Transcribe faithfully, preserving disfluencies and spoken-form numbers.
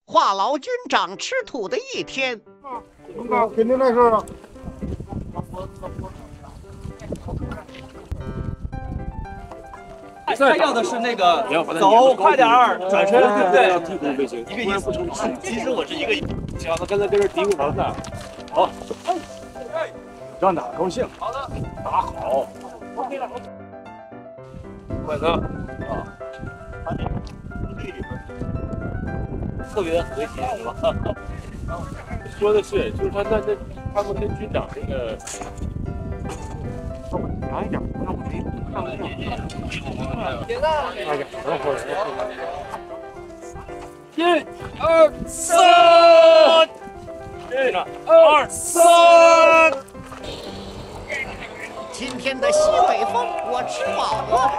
话痨军长吃土的一天。 那肯定那事儿啊。 他要的是那个走快点儿，转身，对不对？ 要替补飞行， 一个意思。其实我是一个意思。 行，那刚才跟这嘀咕完了，好，让打高兴。好的，打好。OK 了，快乐啊！ 特别的和谐，是吧？ 说的是，就是他那那他们跟军长那个。长一点，让我没看不见。 别干！ 哎呀，等会儿。 一、二、三，一、二、三。 今天的西北风我吃饱了。